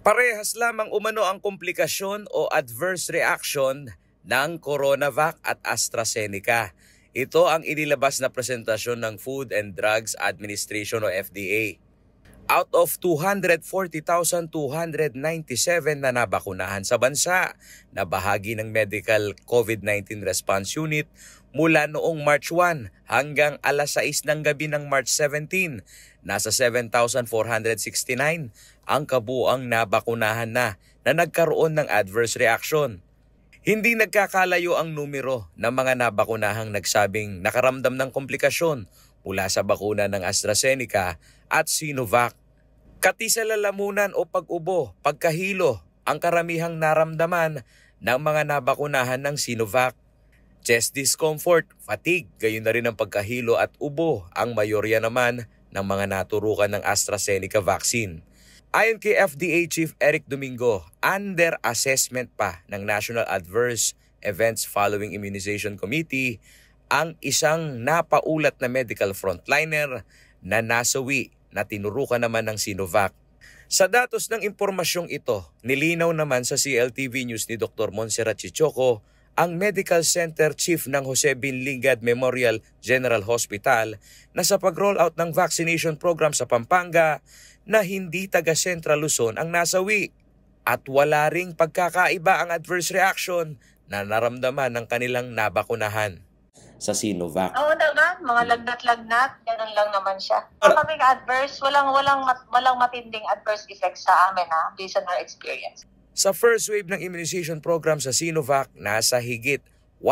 Parehas lamang umano ang komplikasyon o adverse reaction ng CoronaVac at AstraZeneca. Ito ang inilabas na presentasyon ng Food and Drugs Administration o FDA. Out of 240,297 na nabakunahan sa bansa na bahagi ng Medical COVID-19 Response Unit mula noong March 1 hanggang alas 6 ng gabi ng March 17, nasa 7,469 ang kabuuang nabakunahan na nagkaroon ng adverse reaction. Hindi nagkakalayo ang numero ng mga nabakunahang nagsabing nakaramdam ng komplikasyon mula sa bakuna ng AstraZeneca at Sinovac. Kati sa lalamunan o pag-ubo, pagkahilo ang karamihang naramdaman ng mga nabakunahan ng Sinovac. Chest discomfort, fatigue, gayon na rin ang pagkahilo at ubo ang mayorya naman ng mga naturukan ng AstraZeneca vaccine. Ayon kay FDA Chief Eric Domingo, under assessment pa ng National Adverse Events Following Immunization Committee ang isang napaulat na medical frontliner na nasawi na tinurukan naman ng Sinovac. Sa datos ng impormasyong ito, nilinaw naman sa CLTV News ni Dr. Montserrat Chichoco, ang Medical Center Chief ng Jose Binligad Memorial General Hospital na sa pag-roll out ng vaccination program sa Pampanga na hindi taga Central Luzon ang nasawi at wala ring pagkakaiba ang adverse reaction na naramdaman ng kanilang nabakunahan sa Sinovac. Oo naman, mga lagnat-lagnat, ganun lang naman siya. Kaming adverse, walang matinding adverse effects sa amin based on our experience. Sa first wave ng immunization program sa Sinovac, nasa higit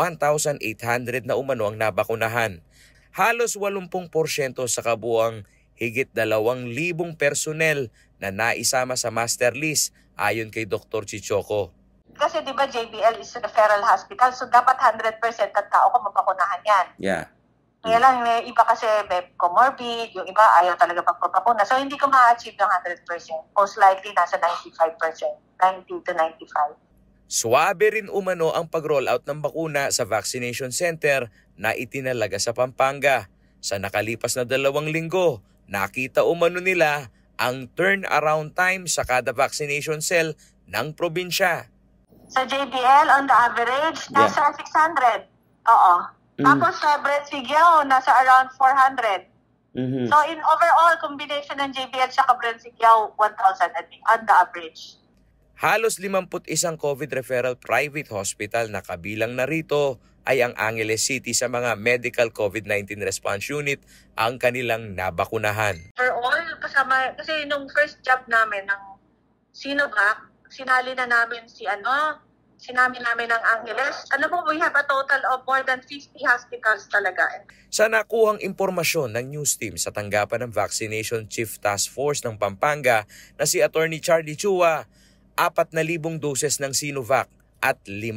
1,800 na umano ang nabakunahan. Halos 80% sa kabuuang higit 2,000 personnel na naisama sa master list ayon kay Dr. Chichoco. Kasi di ba JBL is a referral hospital, so dapat 100% at tao ko mapakunahan yan. Yeah. Kaya lang, iba kasi may comorbid, yung iba ayaw talaga pagpapakuna. So hindi ko ma-achieve yung 100%. Most likely nasa 95%, 90 to 95%. Swabe rin umano ang pag-roll out ng bakuna sa vaccination center na itinalaga sa Pampanga. Sa nakalipas na 2 linggo, nakita umano nila ang turnaround time sa kada vaccination cell ng probinsya. Sa JBL, on the average, nasa 600. Oo. Tapos sa Brensigao, nasa around 400. So in overall, combination ng JBL sa Brensigao, 1,000 on the average. Halos 51 COVID referral private hospital na kabilang narito ay ang Angeles City sa mga medical COVID-19 response unit ang kanilang nabakunahan. Overall, kasama, kasi nung first job namin ng Sinovac, sinali na namin sinami namin ng Angeles. We have a total of more than 50 hospitals talaga. Sa nakuhang impormasyon ng news team sa tanggapan ng Vaccination Chief Task Force ng Pampanga na si Attorney Charlie Chua, 4,000 doses ng Sinovac at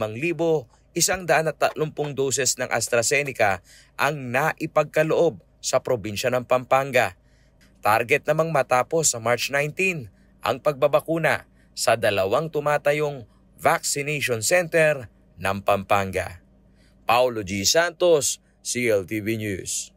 5,130 doses ng AstraZeneca ang naipagkaloob sa probinsya ng Pampanga. Target namang matapos sa March 19 ang pagbabakuna sa 2 tumatayong vaccination center ng Pampanga. Paulo G. Santos, CLTV News.